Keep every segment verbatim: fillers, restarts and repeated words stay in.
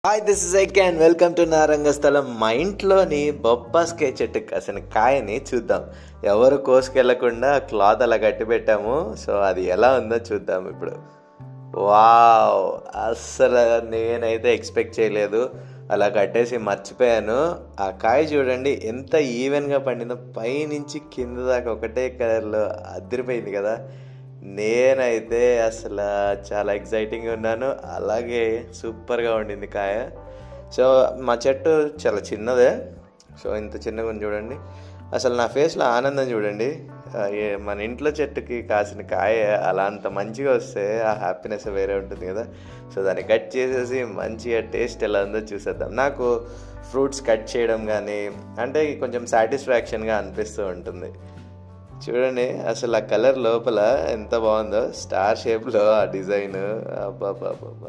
Hi this is again welcome to నా రంగస్థలం. మా ఇంట్లోని బొప్పాస్కాయ చెట్టు కాసిన కాయని చూద్దాం. ఎవరు కోసుకెళ్లకుండా క్లాత్ అలా కట్టి పెట్టాము. సో అది ఎలా ఉందో చూద్దాం ఇప్పుడు. వావ్, అస్సలు నేనైతే ఎక్స్పెక్ట్ చేయలేదు. అలా కట్టేసి మర్చిపోయాను. ఆ కాయ చూడండి ఎంత ఈవెన్గా పండిందో, పైనుంచి కింద దాకా ఒకటే కలర్లో అదిరిపోయింది కదా. నేనైతే అసలు చాలా ఎక్సైటింగ్గా ఉన్నాను. అలాగే సూపర్గా ఉండింది కాయ. సో మా చెట్టు చాలా చిన్నదే. సో ఇంత చిన్నగా ఉంది చూడండి. అసలు నా ఫేస్లో ఆనందం చూడండి. మన ఇంట్లో చెట్టుకి కాసిన కాయ అలా అంత మంచిగా వస్తే ఆ హ్యాపీనెస్ వేరే ఉంటుంది కదా. సో దాన్ని కట్ చేసేసి మంచిగా టేస్ట్ ఎలా ఉందో చూసేద్దాం. నాకు ఫ్రూట్స్ కట్ చేయడం కానీ అంటే కొంచెం సాటిస్ఫాక్షన్గా అనిపిస్తూ ఉంటుంది. చూడండి అసలు ఆ కలర్ లోపల ఎంత బాగుందో, స్టార్ షేప్లో ఆ డిజైన్. అబ్బాబాబా,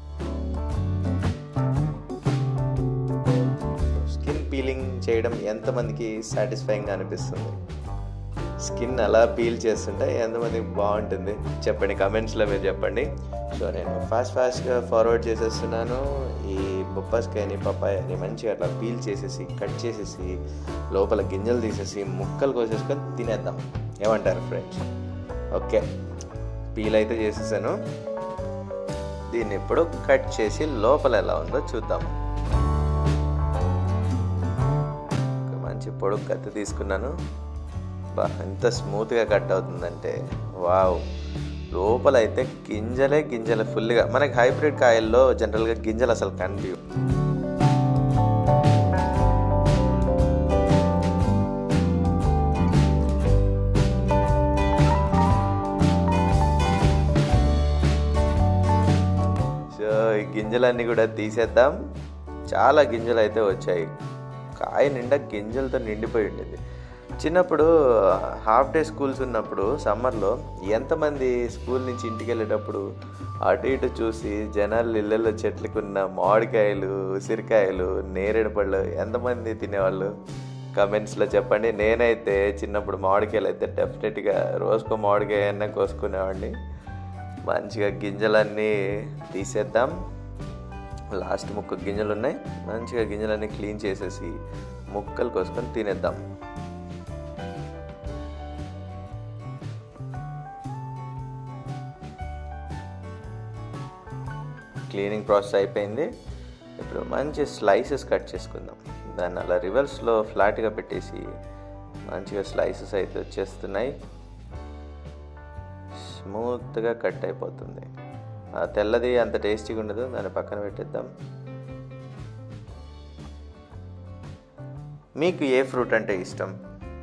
స్కిన్ పీలింగ్ చేయడం ఎంతమందికి సాటిస్ఫైయింగ్గా అనిపిస్తుంది? స్కిన్ అలా పీల్ చేస్తుంటే ఎంతమందికి బాగుంటుంది చెప్పండి, కమెంట్స్లో మీరు చెప్పండి. సో నేను ఫాస్ట్ ఫాస్ట్గా ఫార్వర్డ్ చేసేస్తున్నాను. ఈ బొప్పాస్కాయని పపాయాని మంచిగా అట్లా పీల్ చేసేసి కట్ చేసేసి లోపల గింజలు తీసేసి ముక్కలు కోసేసుకొని తినేద్దాం. ఏమంటారు ఫ్రెండ్స్? ఓకే, పీల్ అయితే చేసేసాను. దీన్ని ఇప్పుడు కట్ చేసి లోపల ఎలా ఉందో చూద్దాం. మంచి పొడుగు కత్తి తీసుకున్నాను. బా ఎంత స్మూత్గా కట్ అవుతుందంటే వావ్. లోపల అయితే గింజలే గింజలే ఫుల్గా. మనకి హైబ్రిడ్ కాయల్లో జనరల్గా గింజలు అసలు కనిపించవు. సో ఈ గింజలన్నీ కూడా తీసేద్దాం. చాలా గింజలు అయితే వచ్చాయి. కాయ నిండా గింజలతో నిండిపోయి ఉండేది. చిన్నప్పుడు హాఫ్ డే స్కూల్స్ ఉన్నప్పుడు సమ్మర్లో ఎంతమంది స్కూల్ నుంచి ఇంటికి వెళ్ళేటప్పుడు అటు ఇటు చూసి జనాలు ఇళ్ళల్లో చెట్లకున్న మామిడికాయలు, ఉసిరికాయలు, నేరేడు పళ్ళు ఎంతమంది తినేవాళ్ళు కమెంట్స్లో చెప్పండి. నేనైతే చిన్నప్పుడు మామిడికాయలు అయితే డెఫినెట్గా రోజుకో మామిడికాయ అన్నా కోసుకునేవాడిని. మంచిగా గింజలన్నీ తీసేద్దాం. లాస్ట్ ముక్క గింజలు ఉన్నాయి. మంచిగా గింజలన్నీ క్లీన్ చేసేసి ముక్కలు కోసుకొని తినేద్దాం. క్లీనింగ్ ప్రాసెస్ అయిపోయింది. ఇప్పుడు మంచి స్లైసెస్ కట్ చేసుకుందాం. దాన్ని అలా రివర్స్లో ఫ్లాట్గా పెట్టేసి మంచిగా స్లైసెస్ అయితే వచ్చేస్తున్నాయి. స్మూత్గా కట్ అయిపోతుంది. ఆ తెల్లది అంత టేస్టీగా ఉండదు, దాన్ని పక్కన పెట్టేద్దాం. మీకు ఏ ఫ్రూట్ అంటే ఇష్టం?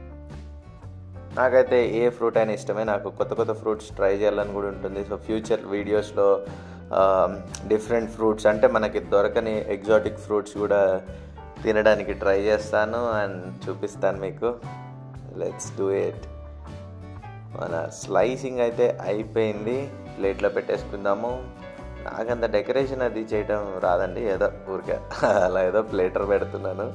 నాకైతే ఏ ఫ్రూట్ అయినా ఇష్టమే. నాకు కొత్త కొత్త ఫ్రూట్స్ ట్రై చేయాలని కూడా ఉంటుంది. సో ఫ్యూచర్ వీడియోస్లో డిఫరెంట్ ఫ్రూట్స్ అంటే మనకి దొరకని ఎగ్జాటిక్ ఫ్రూట్స్ కూడా తినడానికి ట్రై చేస్తాను అండ్ చూపిస్తాను మీకు. Let's do it. మన స్లైసింగ్ అయితే అయిపోయింది. ప్లేట్లో పెట్టేసుకుందాము. నాకంత డెకరేషన్ అది చేయడం రాదండి, ఏదో ఊరికే అలా ఏదో ప్లేటర్ పెడుతున్నాను.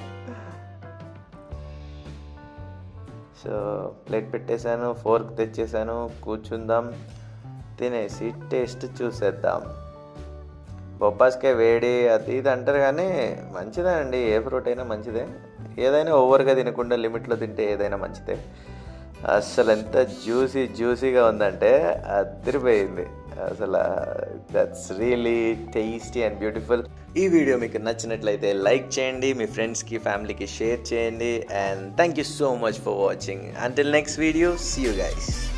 సో ప్లేట్ పెట్టేశాను, ఫోర్క్ తెచ్చేసాను. కూర్చుందాం, తినేసి టేస్ట్ చూసేద్దాం. బొప్పాస్కాయ వేడి అది ఇది అంటారు కానీ మంచిదే అండి. ఏ ఫ్రూట్ అయినా మంచిదే. ఏదైనా ఓవర్గా తినకుండా లిమిట్లో తింటే ఏదైనా మంచిదే. అసలు ఎంత జ్యూసీ జ్యూసీగా ఉందంటే అదిరిపోయింది అసలు. That's really tasty and beautiful. ఈ వీడియో మీకు నచ్చినట్లయితే లైక్ చేయండి, మీ ఫ్రెండ్స్కి ఫ్యామిలీకి షేర్ చేయండి. And thank you so much for watching. Until next video, see you guys.